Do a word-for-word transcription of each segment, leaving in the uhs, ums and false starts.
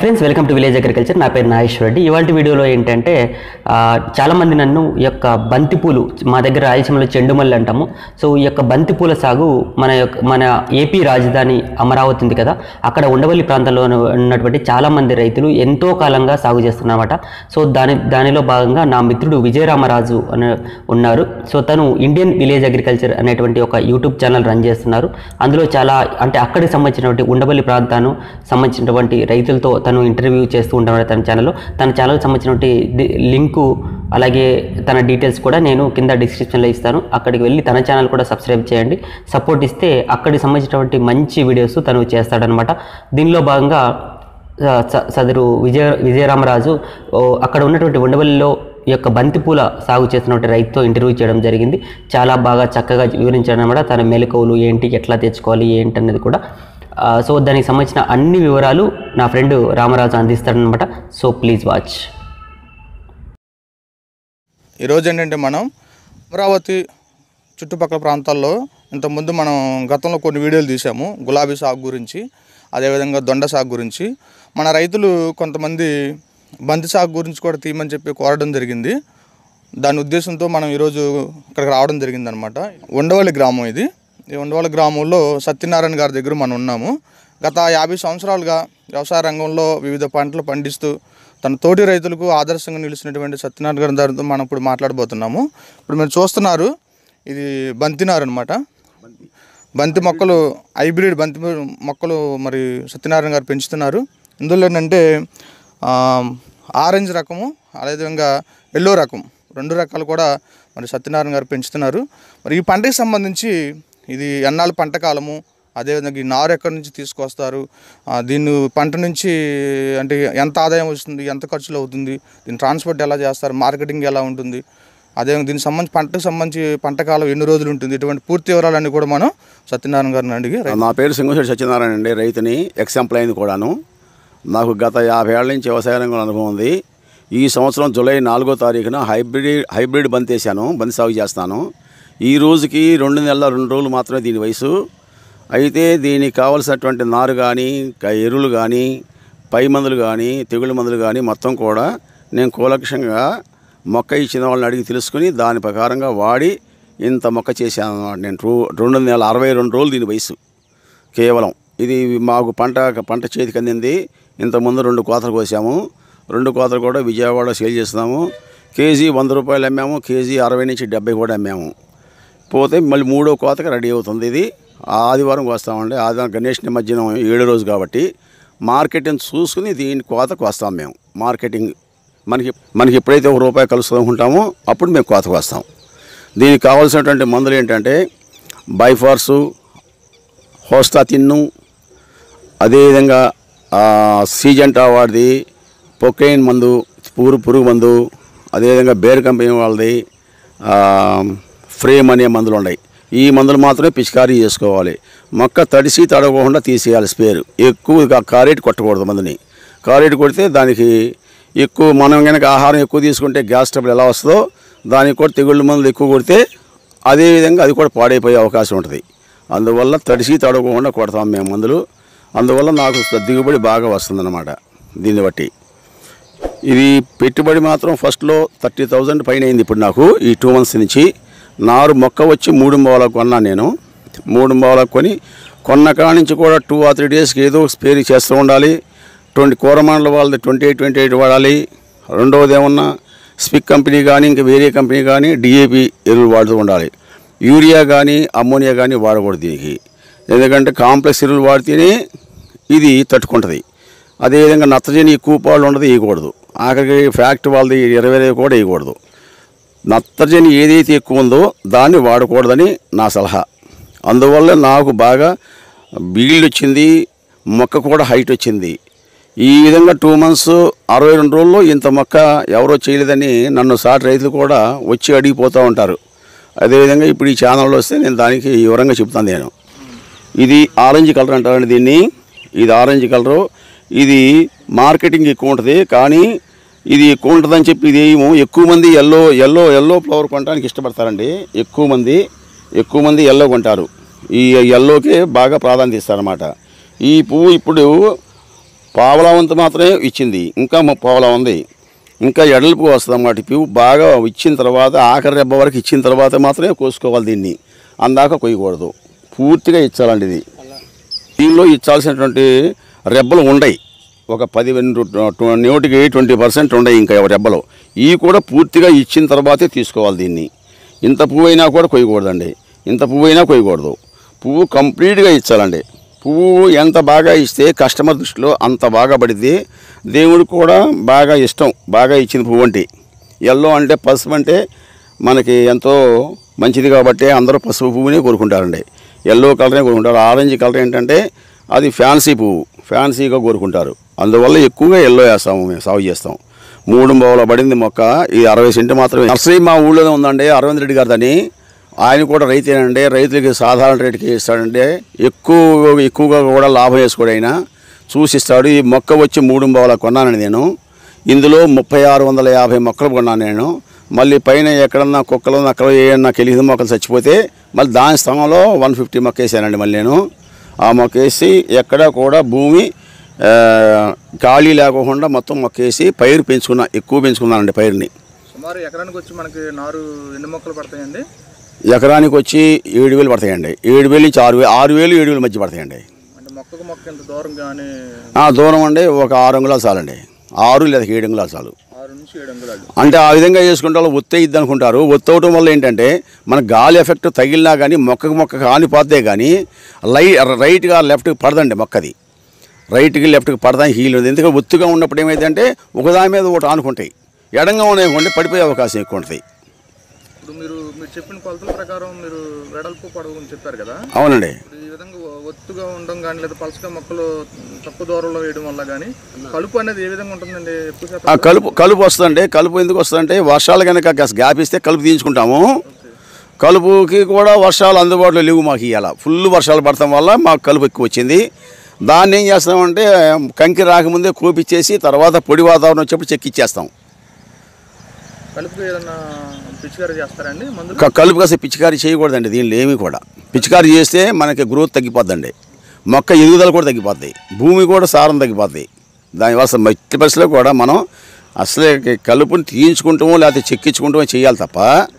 Hi friends, welcome to village agriculture. నా పేరు నాగేశ్వర రెడ్డి. ఇవాళ వీడియోలో ఏంటంటే చాలామంది నన్ను ఈ యొక్క బంతిపూలు, మా దగ్గర రాయలసీమలో చెండుమల్లి అంటాము. సో ఈ యొక్క బంతిపూల సాగు మన యొక్క మన ఏపీ రాజధాని అమరావతి ఉంది కదా, అక్కడ ఉండవల్లి ప్రాంతంలో ఉన్నటువంటి చాలామంది రైతులు ఎంతో కాలంగా సాగు చేస్తున్నారన్నమాట. సో దాని దానిలో భాగంగా నా మిత్రుడు విజయరామరాజు అని ఉన్నారు. సో తను ఇండియన్ విలేజ్ అగ్రికల్చర్ అనేటువంటి ఒక యూట్యూబ్ ఛానల్ రన్ చేస్తున్నారు. అందులో చాలా అంటే అక్కడికి సంబంధించినటువంటి ఉండవల్లి ప్రాంతాన్ని సంబంధించినటువంటి రైతులతో తను ఇంటర్వ్యూ చేస్తూ ఉంటాడు తన ఛానల్లో. తన ఛానల్కి సంబంధించినటువంటి లింకు అలాగే తన డీటెయిల్స్ కూడా నేను కింద డిస్క్రిప్షన్లో ఇస్తాను. అక్కడికి వెళ్ళి తన ఛానల్ కూడా సబ్స్క్రైబ్ చేయండి. సపోర్ట్ ఇస్తే అక్కడికి సంబంధించినటువంటి మంచి వీడియోస్ తను చేస్తాడనమాట. దీనిలో భాగంగా సదరు విజయ విజయరామరాజు అక్కడ ఉన్నటువంటి ఉండవల్లిలో ఈ యొక్క బంతిపూల సాగు చేసినటువంటి రైతుతో ఇంటర్వ్యూ చేయడం జరిగింది. చాలా బాగా చక్కగా వివరించాడు అనమాట. తన మెలకువలు ఏంటి, ఎట్లా తెచ్చుకోవాలి ఏంటి అనేది కూడా. సో దానికి సంబంధించిన అన్ని వివరాలు నా ఫ్రెండ్ రామరాజు అందిస్తాడనమాట. So please watch. ఈరోజు ఏంటంటే మనం అమరావతి చుట్టుపక్కల ప్రాంతాల్లో ఇంతకుముందు మనం గతంలో కొన్ని వీడియోలు తీసాము గులాబీ సాగు గురించి, అదేవిధంగా దొండ సాగు గురించి. మన రైతులు కొంతమంది బంతి సాగు గురించి కూడా తీయమని చెప్పి కోరడం జరిగింది. దాని ఉద్దేశంతో మనం ఈరోజు ఇక్కడికి రావడం జరిగింది అనమాట. ఉండవల్లి గ్రామం ఇది. ఈ ఉండవల్లి గ్రామంలో సత్యనారాయణ గారి దగ్గర మనం ఉన్నాము. గత యాభై సంవత్సరాలుగా వ్యవసాయ రంగంలో వివిధ పంటలు పండిస్తూ తన తోటి రైతులకు ఆదర్శంగా నిలిచినటువంటి సత్యనారాయణ గారి గారితో మనం ఇప్పుడు మాట్లాడబోతున్నాము. ఇప్పుడు మీరు చూస్తున్నారు, ఇది బంతినారు అనమాట. బంతి మొక్కలు, హైబ్రిడ్ బంతి మొక్కలు మరి సత్యనారాయణ గారు పెంచుతున్నారు. ఇందులో ఏంటంటే ఆరెంజ్ రకము, అదేవిధంగా ఎల్లో రకం, రెండు రకాలు కూడా మరి సత్యనారాయణ గారు పెంచుతున్నారు. మరి ఈ పంటకి సంబంధించి ఇది ఎన్నాళ్ళ పంట కాలము, అదేవిధంగా ఈ నారు ఎక్కడి నుంచి తీసుకొస్తారు, దీన్ని పంట నుంచి అంటే ఎంత ఆదాయం వస్తుంది, ఎంత ఖర్చులు అవుతుంది, దీన్ని ట్రాన్స్పోర్ట్ ఎలా చేస్తారు, మార్కెటింగ్ ఎలా ఉంటుంది, అదేవిధంగా దీనికి సంబంధించి పంటకు సంబంధించి పంట కాలం ఎన్ని రోజులు ఉంటుంది, ఇటువంటి పూర్తి వివరాలన్నీ కూడా మనం సత్యనారాయణ గారిని అడిగి. నా పేరు సింగశెట్టి సత్యనారాయణ అండి, రైతుని, ఎక్స్ ఎంప్లాయీని కూడాను. నాకు గత యాభై ఏళ్ళ నుంచి వ్యవసాయ రంగంలో అనుభవం ఉంది. ఈ సంవత్సరం జూలై నాలుగో తారీఖున హైబ్రిడ్ హైబ్రిడ్ బంతి వేసాను, బంతి సాగు చేస్తాను. ఈ రోజుకి రెండు నెలల రెండు రోజులు మాత్రమే దీని వయసు. అయితే దీనికి కావలసినటువంటి నారు కానీ, ఎరువులు కానీ, పై మందులు కానీ, తెగుళ్ళ మందులు కానీ మొత్తం కూడా నేను కూలక్షంగా మొక్క ఇచ్చిన వాళ్ళని అడిగి తెలుసుకుని దాని ప్రకారంగా వాడి ఇంత మొక్క చేశాను అన్నమాట. నేను రెండు నెలల అరవై రెండు రోజులు దీని వయసు కేవలం. ఇది మాకు పంట పంట చేతికి అందింది. ఇంతకుముందు రెండు కోతలు కోసాము. రెండు కోతలు కూడా విజయవాడ సేల్ చేస్తున్నాము. కేజీ వంద రూపాయలు అమ్మాము, కేజీ అరవై నుంచి డెబ్బై కూడా అమ్మాము. పోతే మళ్ళీ మూడో కోతకి రెడీ అవుతుంది. ఇది ఆదివారం వస్తామండి. ఆదివారం గణేష్ నిమజ్జనం ఏడో రోజు కాబట్టి మార్కెటింగ్ చూసుకుని దీని కోతకు వస్తాం మేము. మార్కెటింగ్ మనకి మనకి ఎప్పుడైతే ఒక రూపాయి కలుసుకుంటామో అప్పుడు మేము కోతకు వస్తాం. దీనికి కావాల్సినటువంటి మందులు ఏంటంటే బైఫార్సు, హోస్టా తిన్ను, అదేవిధంగా సీజెంటా వాడిది, పొకైన్ మందు, పురుగు పురుగు మందు, అదేవిధంగా బేర్ కంపెనీ వాళ్ళది ఫ్రేమ్ అనే మందులు ఉన్నాయి. ఈ మందులు మాత్రమే పిచికారీ చేసుకోవాలి. మొక్క తడిసి తడవకుండా తీసేయాలి. స్పేరు ఎక్కువ కారేట్ కొట్టకూడదు. మందుని కారేట్ కొడితే దానికి ఎక్కువ, మనం కనుక ఆహారం ఎక్కువ తీసుకుంటే గ్యాస్ ట్రబుల్ ఎలా వస్తుందో దానికి కూడా తెగుళ్ళ మందులు ఎక్కువ కొడితే అదేవిధంగా అది కూడా పాడైపోయే అవకాశం ఉంటుంది. అందువల్ల తడిసి తడవకుండా కొడతాం మేము మందులు. అందువల్ల నాకు దిగుబడి బాగా వస్తుందన్నమాట. దీన్ని బట్టి ఇది పెట్టుబడి మాత్రం ఫస్ట్లో థర్టీ థౌజండ్ పైన అయింది. ఇప్పుడు నాకు ఈ టూ మంత్స్ నుంచి నారు మొక్క వచ్చి మూడు బావులకు కొన్నాను నేను. మూడు బావులకు కొని కొన్న కాడి నుంచి కూడా టూ ఆర్ త్రీ డేస్కి ఏదో స్పేర్ చేస్తూ ఉండాలి. ట్వంటీ కూరమాండ్ల వాళ్ళది ట్వంటీ ఎయిట్ ట్వంటీ ఎయిట్ వాడాలి. రెండవది ఏమన్నా స్పిక్ కంపెనీ కానీ ఇంకా వేరే కంపెనీ కానీ డిఏపి ఎరువులు వాడుతూ ఉండాలి. యూరియా కానీ అమ్మోనియా కానీ వాడకూడదు దీనికి. ఎందుకంటే కాంప్లెక్స్ ఎరువులు వాడితేనే ఇది తట్టుకుంటుంది. అదేవిధంగా నత్రజని ఎక్కువ పాలు ఉండదు, వేయకూడదు. ఆఖరికి ఫ్యాక్టరీ వాళ్ళది ఇరవై ఐదు కూడా వేయకూడదు. నత్రజని ఏదైతే ఎక్కువ ఉందో దాన్ని వాడకూడదని నా సలహా. అందువల్ల నాకు బాగా బీల్డ్ వచ్చింది, మొక్క కూడా హైట్ వచ్చింది. ఈ విధంగా టూ మంత్స్ అరవై రెండు రోజుల్లో ఇంత మొక్క ఎవరో చేయలేదని నన్ను సాటి రైతులు కూడా వచ్చి అడిగిపోతూ ఉంటారు. అదేవిధంగా ఇప్పుడు ఈ ఛానల్లో వస్తే నేను దానికి వివరంగా చెప్తాను. నేను ఇది ఆరెంజ్ కలర్ అంటారండి దీన్ని. ఇది ఆరెంజ్ కలరు. ఇది మార్కెటింగ్ ఎక్కువ ఉంటుంది, కానీ ఇది ఎక్కువ ఉంటుందని చెప్పి ఇది ఏమో ఎక్కువ మంది ఎల్లో ఎల్లో ఎల్లో ఫ్లవర్ కొనడానికి ఇష్టపడతారండి. ఎక్కువ మంది ఎక్కువ మంది ఎల్లో కొంటారు. ఈ ఎల్లోకే బాగా ప్రాధాన్యత ఇస్తారన్నమాట. ఈ పువ్వు ఇప్పుడు పావలా వంతు మాత్రమే ఇచ్చింది, ఇంకా పావలా ఉంది, ఇంకా ఎడల్పు వస్తుంది అన్నమాట. పువ్వు బాగా ఇచ్చిన తర్వాత ఆఖరి రెబ్బ వరకు ఇచ్చిన తర్వాత మాత్రమే కోసుకోవాలి. దీన్ని అందాక కొయ్యకూడదు, పూర్తిగా ఇచ్చాలండి. ఇది దీనిలో ఇచ్చాల్సినటువంటి రెబ్బలు ఉండయి, ఒక పది నూటికి ట్వంటీ పర్సెంట్ ఉండయి ఇంకా రెబ్బలు. ఇవి కూడా పూర్తిగా ఇచ్చిన తర్వాతే తీసుకోవాలి దీన్ని. ఇంత పువ్వు అయినా కూడా కొయ్యకూడదండి, ఇంత పువ్వు అయినా కొయ్యకూడదు. పువ్వు కంప్లీట్గా ఇచ్చాలండి. పువ్వు ఎంత బాగా ఇస్తే కస్టమర్ దృష్టిలో అంత బాగా పడిద్ది. దేవుడికి కూడా బాగా ఇష్టం బాగా ఇచ్చిన పువ్వు అంటే. ఎల్లో అంటే పసుపు అంటే మనకి ఎంతో మంచిది కాబట్టి అందరూ పసుపు పువ్వునే కోరుకుంటారండి, ఎల్లో కలరే కోరుకుంటారు. ఆరెంజ్ కలర్ ఏంటంటే అది ఫ్యాన్సీ పువ్వు, ఫ్యాన్సీగా కోరుకుంటారు. అందువల్ల ఎక్కువగా ఎల్లో వేస్తాము, మేము సాగు చేస్తాం. మూడు బావుల పడింది మొక్క, ఇది అరవై సెంటు మాత్రమే. నర్సరీ మా ఊళ్ళోనే ఉందండి, అరవింద్ రెడ్డి గారిదని. ఆయన కూడా రైతేనండి, రైతులకి సాధారణ రేటుకి ఇస్తాడంటే ఎక్కువ ఎక్కువగా కూడా లాభం వేసుకోడు. ఆయన చూసిస్తాడు. ఈ మొక్క వచ్చి మూడు బావుల కొన్నానండి నేను. ఇందులో ముప్పై ఆరు వందల యాభై మొక్కలు కొన్నాను నేను. మళ్ళీ పైన ఎక్కడన్నా కుక్కలు నక్కలు ఏమన్నా కెలిగిన మొక్కలు చచ్చిపోతే మళ్ళీ దాని స్థానంలో వన్ ఫిఫ్టీ మొక్క వేసానండి. మళ్ళీ నేను ఆ మొక్క వేసి ఎక్కడా కూడా భూమి ఖాళీ లేకుండా మొత్తం మొక్క వేసి పైరు పెంచుకున్నా, ఎక్కువ పెంచుకున్నానండి పైరుని. సుమారు ఎకరానికి వచ్చి మనకి నారు ఎన్ని మొక్కలు పడతాయండి? ఎకరానికి వచ్చి ఏడు వేలు పడతాయండి. ఏడు వేలు నుంచి ఆరు వేలు ఆరు వేలు ఏడు వేలు మధ్య పడతాయండి. అంటే మొక్కకు మొక్క ఎంత దూరం కానీ? దూరం అండి ఒక ఆరు అంగుళాలు చాలండి, ఆరు లేదా ఏడు అంగుళాలు చాలు. ఆరు నుంచి ఏడు అంగుళాలు అంటే ఆ విధంగా చేసుకుంటే వాళ్ళు ఒత్తే ఇద్ది అనుకుంటారు. ఒత్తవటం వల్ల ఏంటంటే మన గాలి ఎఫెక్ట్ తగిలినా కానీ మొక్కకు మొక్కకు ఆనిపోతే కానీ లై రైట్గా లెఫ్ట్కి పడదండి మొక్కది. రైట్కి లెఫ్ట్కి పడదాని హీల్ ఉంది. ఎందుకంటే ఒత్తుగా ఉన్నప్పుడు ఏమైందంటే ఒకదాని మీద ఒకటి ఆనుకుంటాయి, ఎడంగా ఉన్నాయనుకోండి పడిపోయే అవకాశం ఎక్కువ ఉంటుంది. ఇప్పుడు మీరు మీరు చెప్పిన కొలతల ప్రకారం మీరు వెడల్పు పొడవు అని చెప్పారు కదా? అవునండి. ఈ విధంగా ఒత్తుగా ఉండడం కానీ లేదా పలసగా మొక్కలు తక్కువ దూరంలో వేయడం వల్ల కానీ కలుపు అనేది ఏ విధంగా ఉంటుందండి? ఎక్కువ శాతం కలుపు కలుపు వస్తుందండి. కలుపు ఎందుకు వస్తుందంటే వర్షాలు కనుక గ్యాప్ ఇస్తే కలుపు తీయించుకుంటాము. కలుపుకి కూడా వర్షాలు అందుబాటులో లేవు మాకు. ఇవాళ ఫుల్ వర్షాలు పడటం వల్ల మాకు కలుపు ఎక్కువ వచ్చింది. దాన్ని ఏం చేస్తామంటే కంకి రాకముందే కోపిచ్చేసి తర్వాత పొడి వాతావరణం వచ్చేప్పుడు చెక్కిచ్చేస్తాం. కలుపుకి ఏదన్నా పిచికారీ చేస్తారండి మందులు? కలుపు కాస్త పిచికారీ చేయకూడదండి దీనిలో ఏమీ కూడా. పిచికారీ చేస్తే మనకి గ్రోత్ తగ్గిపోద్దండి, మొక్క ఎదుగుదల కూడా తగ్గిపోద్ది, భూమి కూడా సారం తగ్గిపోద్ది. దానివల్ల మట్టి పరిస్థితిలో కూడా మనం అసలే కలుపుని తీయించుకుంటామో లేకపోతే చెక్కించుకుంటామో చేయాలి తప్ప,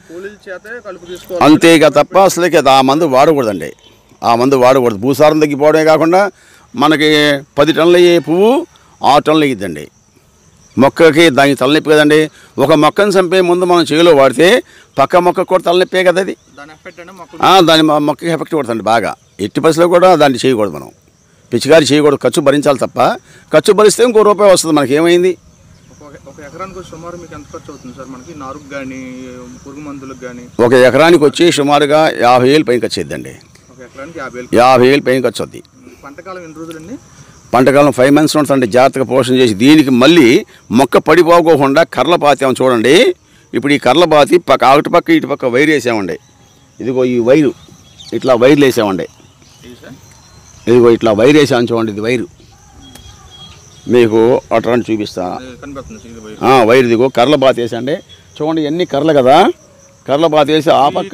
అంతేగా తప్ప అసలే ఆ మందు వాడకూడదండి. ఆ మందు వాడకూడదు. భూసారం తగ్గిపోవడమే కాకుండా మనకి పది టన్నులు అయ్యే పువ్వు ఆరు టన్నులు అయ్యిద్దండి. మొక్కకి దానికి తలనొప్పి కదండి. ఒక మొక్కను చంపే ముందు మనం చేలో వాడితే పక్క మొక్క కూడా తలనొప్పే కదా అది. దాని మొక్కకి ఎఫెక్ట్ కొడుతుంది బాగా. ఎట్టి పరిస్థితిలో కూడా దాన్ని చేయకూడదు, మనం పిచికారీ చేయకూడదు. ఖర్చు భరించాలి తప్ప, ఖర్చు భరిస్తే ఇంకో రూపాయి వస్తుంది. మనకి ఏమైంది? ఒక ఎకరానికి సుమారు మీకు ఎంత ఖర్చు అవుతుంది సార్? మనకి నారుకు కానీ పురుగు మందులకు కానీ ఒక ఎకరానికి వచ్చి సుమారుగా యాభై వేలు పైన ఖర్చు అవుతుందండి. ఒక ఎకరానికి యాభై వేలు యాభై వేలు పైన ఖర్చు అవుద్ది. పంటకాలం ఎన్ని రోజులండి? పంటకాలం ఫైవ్ మంత్స్ ఉంటుందండి. జాగ్రత్తగా పోషణ చేసి దీనికి మళ్ళీ మొక్క పడిపోకోకుండా కర్రల పాతాము చూడండి. ఇప్పుడు ఈ కర్రల పాతి పక్క అటు పక్క ఇటు పక్క వైర్ వేసామండి. ఇదిగో ఈ వైరు ఇట్లా వైర్లు వేసామండి. ఇదిగో ఇట్లా వైర్ వేసాము చూడండి. ఇది వైరు మీకు అట్లా చూపిస్తా. వైర్ ఇదిగో కర్రల పాత వేసండి చూడండి. ఎన్ని కర్రలు కదా, కర్రల పాత వేసి ఆ పక్క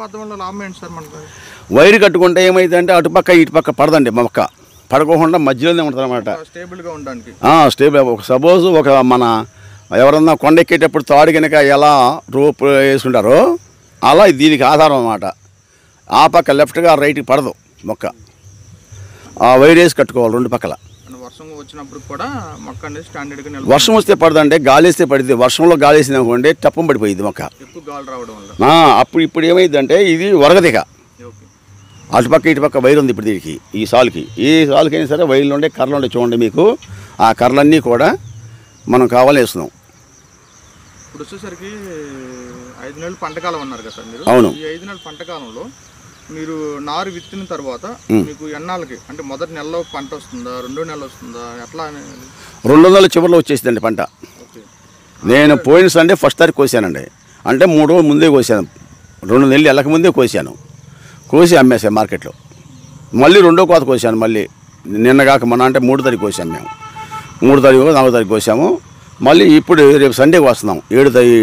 వైరు కట్టుకుంటే ఏమైందంటే అటుపక్క ఇటుపక్క పడదండి మొక్క, పడకోకుండా మధ్యలోనే ఉంటుంది అనమాట. స్టేబుల్గా ఉండడానికి స్టేబుల్. ఒక సపోజ్ ఒక మన ఎవరన్నా కొండెక్కేటప్పుడు తాడు కనుక ఎలా రోప్ వేసుకుంటారో అలా దీనికి ఆధారం అన్నమాట. ఆ పక్క లెఫ్ట్గా రైట్కి పడదు మొక్క. ఆ వైర్ వేసి కట్టుకోవాలి రెండు పక్కల. వర్షం వచ్చినప్పుడు కూడా మొక్క అనేది స్టాండర్డ్గా వర్షం వస్తే పడదండి, గాలి వేస్తే పడింది. వర్షంలో గాలి వేసింది అనుకోండి టప్పం పడిపోయింది మొక్క. ఎక్కువ గాలి రావడం వల్ల అప్పుడు ఇప్పుడు ఏమైందంటే ఇది వరగదిక. అటుపక్క ఇటుపక్క వైర్ ఉంది ఇప్పుడు దీనికి. ఈ సాలుకి ఈ సాలుకైనా సరే వైర్లు ఉండే కర్రలు ఉండే చూడండి మీకు. ఆ కర్రలన్నీ కూడా మనం కావాలి వేస్తున్నాం. ఇప్పుడు వచ్చేసరికి ఐదు నెలలు పంటకాలం అన్నారు కదా సార్ మీరు? అవును. ఈ ఐదు నెలల పంటకాలంలో మీరు నారు విత్తిన తర్వాత మీకు ఎన్నాళ్ళకి అంటే మొదటి నెలలో పంట వస్తుందా, రెండో నెల వస్తుందా, ఎట్లా? రెండు వందల చివరిలో వచ్చేసిందండి పంట. నేను పోయిన సండే ఫస్ట్ తారీఖు కోసానండి. అంటే మూడు రోజులు ముందే కోసాను, రెండు నెలలు వెళ్ళక ముందే కోసాను. కోసి అమ్మేసాను మార్కెట్లో. మళ్ళీ రెండో కోత కోసాను మళ్ళీ నిన్నగాక మొన్న. అంటే మూడు తారీఖు కోసాము మేము. మూడు తారీఖు నాలుగో తారీఖు కోసాము. మళ్ళీ ఇప్పుడు రేపు సండేకి వస్తున్నాం. ఏడు తారీఖు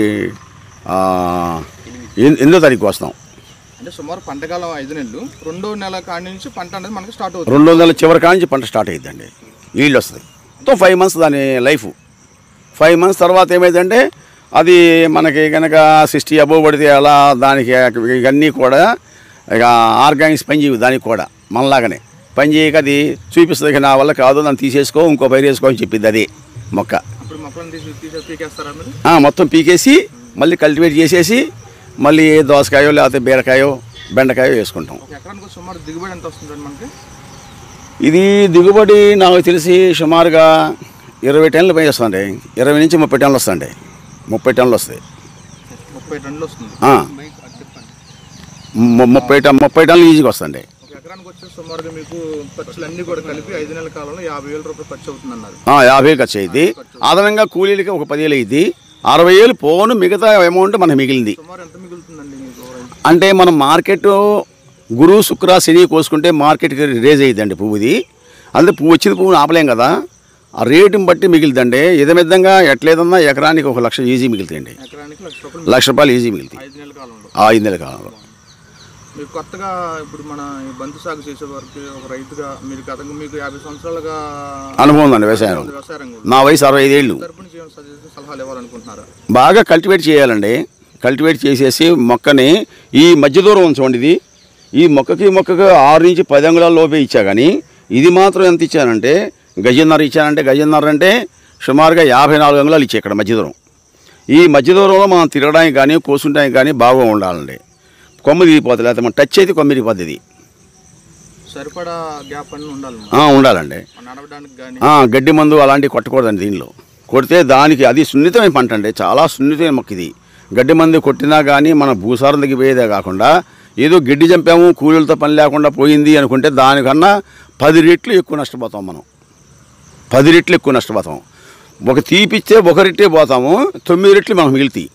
ఎనిమిదో తారీఖు వస్తాం. అంటే సుమారు పంటకాలం ఐదు నెలలు, రెండో నెల కాడి నుంచి పంట అనేది మనకి స్టార్ట్ అవుతుంది. రెండో నెల చివరి కాడి నుంచి పంట స్టార్ట్ అయ్యిద్దండి. నీళ్ళు వస్తుంది. మొత్తం ఫైవ్ మంత్స్ దాని లైఫ్. ఫైవ్ మంత్స్ తర్వాత ఏమైందంటే అది మనకి కనుక సిక్స్టీ అబోవ్ పడితే అలా దానికి ఇవన్నీ కూడా ఇక ఆర్గానిక్స్ పని చేయవు దానికి కూడా మనలాగానే పని చేయక అది చూపిస్తుంది. నా వల్ల కాదు, నన్ను తీసేసుకో, ఇంకో పైరు వేసుకో అని చెప్పింది అది మొక్క. మొత్తం పీకేసి మళ్ళీ కల్టివేట్ చేసేసి మళ్ళీ దోసకాయో లేకపోతే బీరకాయో బెండకాయో వేసుకుంటాం. ఇది దిగుబడి నాకు తెలిసి సుమారుగా ఇరవై టన్నులు పై వస్తుందండి. ఇరవై నుంచి ముప్పై టన్నులు వస్తాయండి. ముప్పై టన్నులు వస్తాయి. ముప్పై టన్నులు ముప్పై టన్ ముప్పై టన్నులు ఈజీగా వస్తుంది. యాభై వేలు ఖర్చు అయింది. అదనంగా కూలీలకి ఒక పదివేలు అయింది. అరవై వేలు పోను, మిగతా అమౌంట్ మనకు మిగిలింది. అంటే మనం మార్కెట్ గురు శుక్ర శని కోసుకుంటే మార్కెట్కి రేజ్ అయ్యిద్దండి పువ్వుది. అందుకే పువ్వు వచ్చింది పువ్వుని ఆపలేం కదా, ఆ రేటుని బట్టి మిగిలిద్దండి. ఇదమిద్దంగా ఎట్లేదన్నా ఎకరానికి ఒక లక్ష ఈజీ మిగులుతాయండి. లక్ష రూపాయలు ఈజీ మిగులుతాయి ఐదు నెలల కాలంలో. మీరు కొత్తగా ఇప్పుడు మన బంతి సాగు చేసే వరకు ఒక రైతుగా మీరు గతంగా మీకు యాభై సంవత్సరాలుగా అనుభవం ఉందండి వ్యవసాయం. నా వయసు అరవై ఐదేళ్ళు. సలహాలు ఇవ్వాలనుకుంటున్నారా? బాగా కల్టివేట్ చేయాలండి. కల్టివేట్ చేసేసి మొక్కని ఈ మధ్య దూరం ఉంచండి. ఇది ఈ మొక్కకి మొక్కకి ఆరు నుంచి పది అంగుళాల లోపే ఇచ్చా. కానీ ఇది మాత్రం ఎంత ఇచ్చానంటే గజన్నర ఇచ్చానంటే గజన్నర అంటే సుమారుగా యాభై నాలుగు అంగుళాలు ఇచ్చాయి ఇక్కడ మధ్య దూరం. ఈ మధ్య దూరంలో మనం తిరగడానికి కానీ కోసుకుంటానికి కానీ బాగా ఉండాలండి. కొమ్ము తిరిగిపోతుంది, లేకపోతే మనం టచ్ అయితే కొమ్ము తిరిగిపోతుంది. ఇది సరిపడా గ్యాప్ అన్నీ ఉండాలి ఉండాలండి. నడవడానికి కానీ గడ్డి మందు అలాంటివి కొట్టకూడదండి. దీనిలో కొడితే దానికి అది సున్నితమైన పంట అండి, చాలా సున్నితమైన మొక్క ఇది. గడ్డి మందు కొట్టినా కానీ మన భూసారం తగ్గిపోయేదే కాకుండా ఏదో గడ్డి చంపాము కూలీలతో పని లేకుండా పోయింది అనుకుంటే దానికన్నా పది రెట్లు ఎక్కువ నష్టపోతాం మనం. పది రెట్లు ఎక్కువ నష్టపోతాం. ఒక తీపిస్తే ఒక రెట్టే పోతాము, తొమ్మిది రెట్లు మనకు మిగులుతాయి.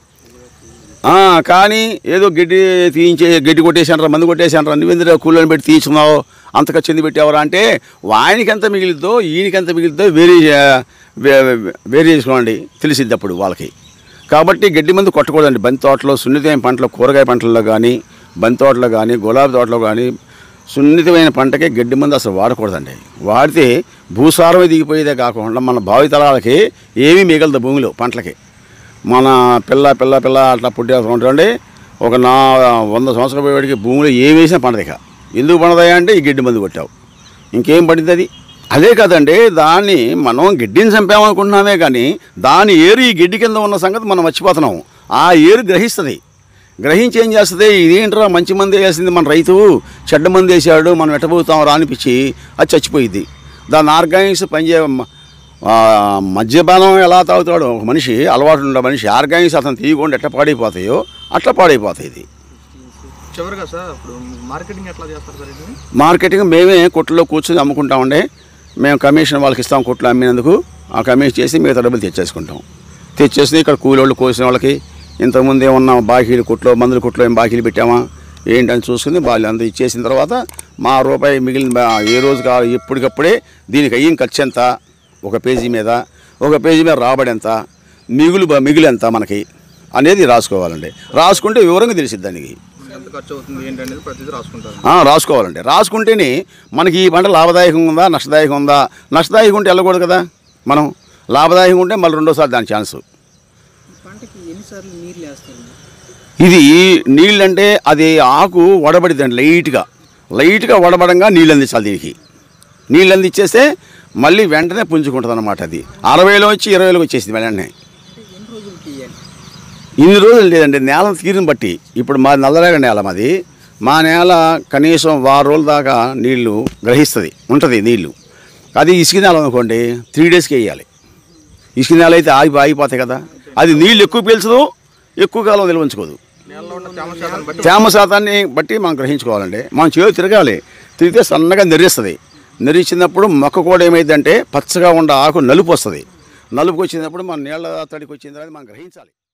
కానీ ఏదో గడ్డి తీయించే గడ్డి కొట్టేసానరా మందు కొట్టేసానరా నువ్వెందుకు కూలీలను పెట్టి తీయించున్నావు అంత ఖర్చు ఎందుకు పెట్టేవరా అంటే వానికి ఎంత మిగిలిద్దో ఈయనకి ఎంత మిగిలిద్దో వేరే వేరే చేసుకోండి తెలిసిద్ది అప్పుడు వాళ్ళకి. కాబట్టి గడ్డి మందు కొట్టకూడదండి. బంతి తోటలో సున్నితమైన పంటలు కూరగాయ పంటల్లో కానీ బంతి తోటలో కానీ గులాబీ తోటలో కానీ సున్నితమైన పంటకే గడ్డి మందు అసలు వాడకూడదండి. వాడితే భూసారమే దిగిపోయేదే కాకుండా మన భావితరాలకి ఏమీ మిగలదు భూమిలో పంటలకి. మన పిల్ల పిల్ల పిల్ల అట్లా పుట్టేసుకుంటాండి. ఒక నా వంద సంవత్సరాల పోయేవాడికి భూమిలో ఏమి వేసినా పండదిక. ఎందుకు పండదాయా అంటే ఈ గడ్డి మందు కొట్టావు, ఇంకేం పడింది అది. అదే కదండి, దాన్ని మనం గడ్డిని చంపామనుకుంటున్నామే కానీ దాని ఏరు ఈ గడ్డి కింద ఉన్న సంగతి మనం మర్చిపోతున్నాము. ఆ ఏరు గ్రహిస్తుంది. గ్రహించి ఏం చేస్తుంది, ఇదేంట్రా మంచి మంది వేసింది మన రైతు చెడ్డ మంది వేసాడు మనం ఎట్టబోతాం రా అనిపించి అది చచ్చిపోయింది. దాని ఆర్గానిక్స్ పనిచే మద్యపానం ఎలా తాగుతాడు ఒక మనిషి, అలవాటు ఉండే మనిషి, ఆర్గానిక్స్ అతను తీయకుండా ఎట్లా పాడైపోతాయో అట్లా పాడైపోతాయి. ఇది చివరిగా సార్ ఇప్పుడు మార్కెటింగ్ ఎట్లా చేస్తారు సార్? ఇది మార్కెటింగ్ మేమే కొట్టులో కూర్చొని అమ్ముకుంటామండి. మేము కమిషన్ వాళ్ళకి ఇస్తాం కొట్లు అమ్మినందుకు. ఆ కమిషన్ చేసి మిగతా డబ్బులు తెచ్చేసుకుంటాం. తెచ్చేసి ఇక్కడ కూలి వాళ్ళు కోసిన వాళ్ళకి ఇంతకుముందు ఏమన్నా బాకీలు కొట్లో మందుల కొట్లో ఏం బాకీలు పెట్టామా ఏంటని చూసుకుని వాళ్ళు అంతా ఇచ్చేసిన తర్వాత మా రూపాయి మిగిలిన ఏ రోజు కావాలి ఎప్పటికప్పుడే దీనికి అయ్యిన ఖర్చు ఎంత, ఒక పేజీ మీద ఒక పేజీ మీద రాబడి ఎంత, మిగులు మిగులు ఎంత మనకి అనేది రాసుకోవాలండి. రాసుకుంటే వివరంగా తెలిసిద్ది దానికి ఎంత ఖర్చు అవుతుంది ఏంటనేది ప్రతిదీ రాసుకుంటారు. రాసుకోవాలండి. రాసుకుంటేనే మనకి ఈ పంట లాభదాయకంగా ఉందా నష్టదాయకం ఉందా. నష్టదాయకం ఉంటే వెళ్ళకూడదు కదా మనం, లాభదాయకం ఉంటే మళ్ళీ రెండోసారి దాని ఛాన్సు. ఇది నీళ్ళు అంటే అది ఆకు వడబడిద్దండి, లైట్గా లైట్గా వడబడంగా నీళ్ళు అందించాలి. దీనికి నీళ్ళు అందించేస్తే మళ్ళీ వెంటనే పుంజుకుంటుంది అన్నమాట. అది అరవైలో వచ్చి ఇరవైలోకి వచ్చేసింది వెంటనే. ఇన్ని రోజులు లేదండి, నేల తీరుని బట్టి. ఇప్పుడు మా నల్లరేగ నేల మాది. మా నేల కనీసం వారం రోజుల దాకా నీళ్లు గ్రహిస్తుంది ఉంటుంది నీళ్లు. అది ఇసుక నేల అనుకోండి త్రీ డేస్కి వేయాలి. ఇసుక నేల అయితే ఆగి ఆగిపోతాయి కదా. అది నీళ్ళు ఎక్కువ పీల్చదు, ఎక్కువ కాలం నిల్వ ఉంచుకోదు. తేమ శాతాన్ని బట్టి మనం గ్రహించుకోవాలండి. మనం చేలు తిరగాలి, తిరిగితే సన్నగా నెరిస్తుంది. నెరిచినప్పుడు మొక్క కూడా ఏమైందంటే పచ్చగా ఉండే ఆకు నలుపు వస్తుంది. నలుపుకి వచ్చినప్పుడు మన నీళ్ళ తడికి వచ్చిన తర్వాత మనం గ్రహించాలి.